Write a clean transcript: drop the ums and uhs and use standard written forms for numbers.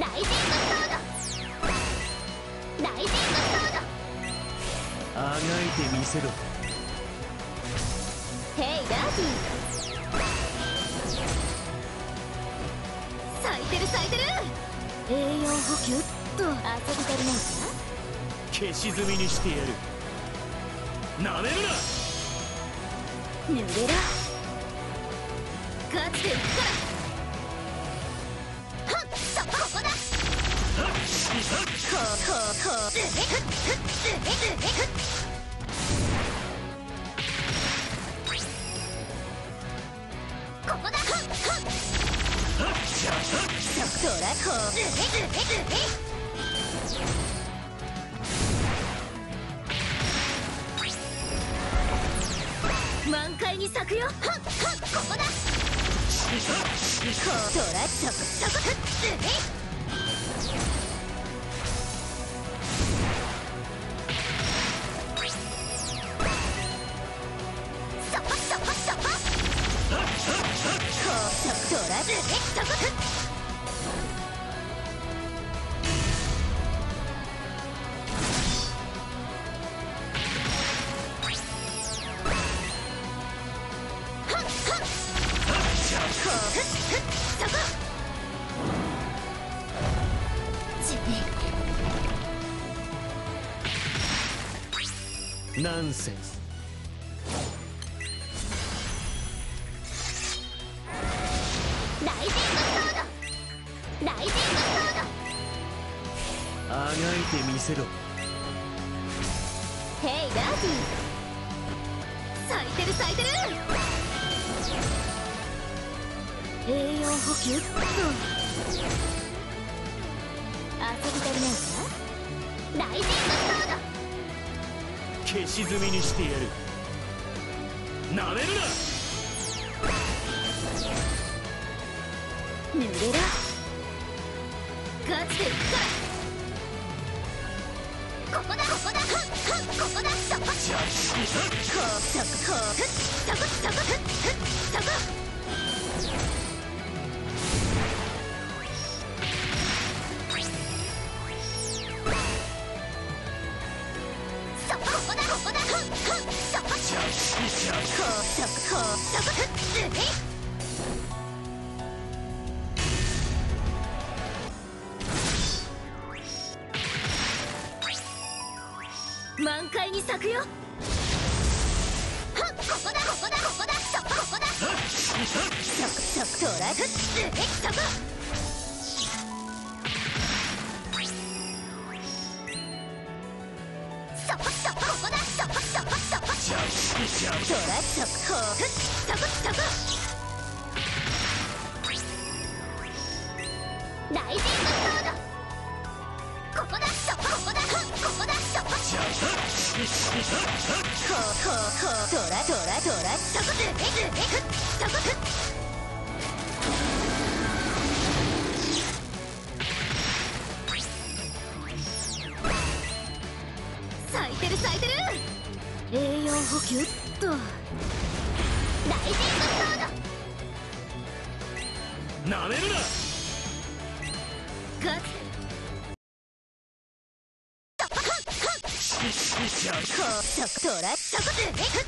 ライジングソード、ライジングソード、 あがいてみせろ。 ヘイダーティー、咲いてる咲いてる。栄養補給っと遊び足りないか。 消し済みにしてやる。なめるな。 濡れろ。ガチで行くから。はっ、ここだ。ここだ。トラコ満開に咲くよ。ここだ。トラそこナンセンス。 ライジングソード、ライジングソード、 あがいてみせろ。 ヘイダーティー、咲いてる咲いてる。栄養補給っと遊び足りないか。ライジングソード、 消し済みにしてやる。なめるな。 濡れろ。ガチで行くから。ここだ。ここだ。そこ。満開に咲くよ。ここだ。そこだ。トラそこ。ライジングソード、ここだ。咲いてる咲いてる。栄養補給っと。ライジングソード、 なめるな。 ガチトラそこ。